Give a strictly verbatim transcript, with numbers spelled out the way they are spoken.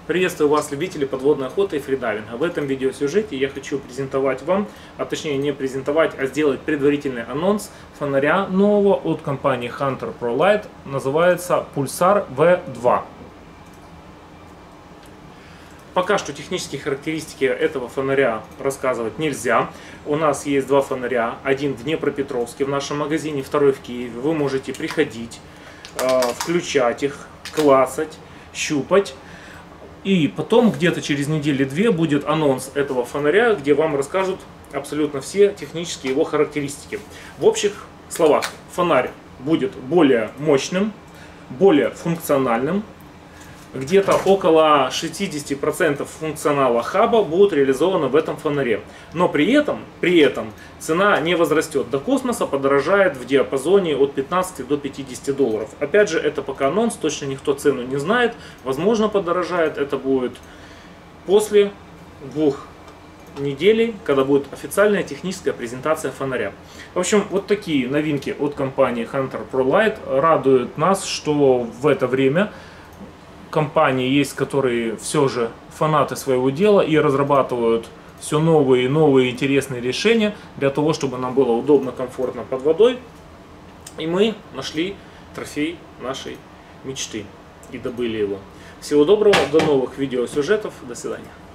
Приветствую вас, любители подводной охоты и фридайвинга. В этом видеосюжете я хочу презентовать вам, а точнее не презентовать, а сделать предварительный анонс фонаря нового от компании Hunter ProLight. Называется Pulsar ви два. Пока что технические характеристики этого фонаря рассказывать нельзя. У нас есть два фонаря. Один в Днепропетровске в нашем магазине, второй в Киеве. Вы можете приходить, включать их, клацать, щупать. И потом где-то через недели-две будет анонс этого фонаря, где вам расскажут абсолютно все технические его характеристики. В общих словах, фонарь будет более мощным, более функциональным. Где-то около шестидесяти процентов функционала хаба будут реализованы в этом фонаре. Но при этом, при этом цена не возрастет до космоса, подорожает в диапазоне от пятнадцати до пятидесяти долларов. Опять же, это пока анонс, точно никто цену не знает. Возможно, подорожает. Это будет после двух недель, когда будет официальная техническая презентация фонаря. В общем, вот такие новинки от компании Hunter ProLight радуют нас, что в это время компании есть, которые все же фанаты своего дела и разрабатывают все новые и новые интересные решения для того, чтобы нам было удобно, комфортно под водой. И мы нашли трофей нашей мечты и добыли его. Всего доброго, до новых видеосюжетов, до свидания.